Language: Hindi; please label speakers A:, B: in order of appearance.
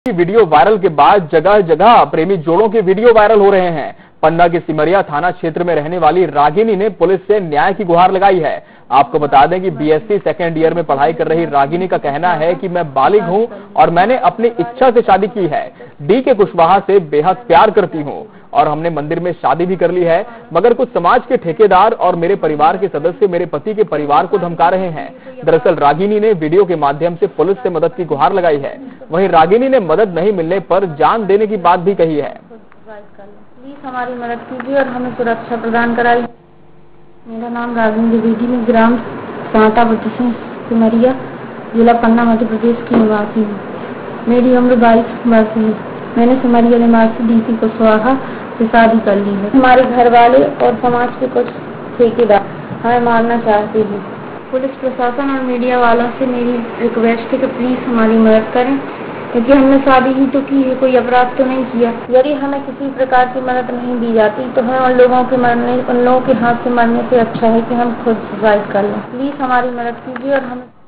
A: वीडियो वायरल के बाद जगह जगह प्रेमी जोड़ों के वीडियो वायरल हो रहे हैं। पन्ना के सिमरिया थाना क्षेत्र में रहने वाली रागिनी ने पुलिस से न्याय की गुहार लगाई है। आपको बता दें कि बीएससी सेकेंड ईयर में पढ़ाई कर रही रागिनी का कहना है कि मैं बालिग हूं और मैंने अपनी इच्छा से शादी की है। डी के कुशवाहा से बेहद प्यार करती हूं और हमने मंदिर में शादी भी कर ली है, मगर कुछ समाज के ठेकेदार और मेरे परिवार के सदस्य मेरे पति के परिवार को धमका रहे हैं। दरअसल रागिनी ने वीडियो के माध्यम से पुलिस से मदद की गुहार लगाई है। वहीं रागिनी ने मदद नहीं मिलने पर जान देने की बात भी कही है।
B: प्लीज हमारी मदद कीजिए और हमें सुरक्षा प्रदान कराइए। मेरा नाम रागिनी द्विवेदी में ग्राम सांता सिमरिया जिला पन्ना मध्य प्रदेश की निवासी हूँ। मेरी उम्र 22 वर्ष है। मैंने सिमरिया निवासी डी कुशवाहा से शादी कर ली है। हमारे घर वाले और समाज के कुछ ठेकेदार हमें मारना चाहते हैं। पुलिस प्रशासन और मीडिया वालों से मेरी रिक्वेस्ट है कि प्लीज हमारी मदद करें, क्योंकि हमने शादी ही तो की है, कोई अपराध तो नहीं किया। यदि हमें किसी प्रकार की मदद नहीं दी जाती तो हमें उन लोगों के हाथ से मरने से अच्छा है कि हम खुद सुसाइड कर लें। प्लीज हमारी मदद कीजिए और हमें